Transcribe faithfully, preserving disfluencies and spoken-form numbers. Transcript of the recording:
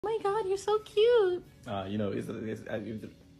Oh my god, you're so cute. Uh, you know, it's, it's, it's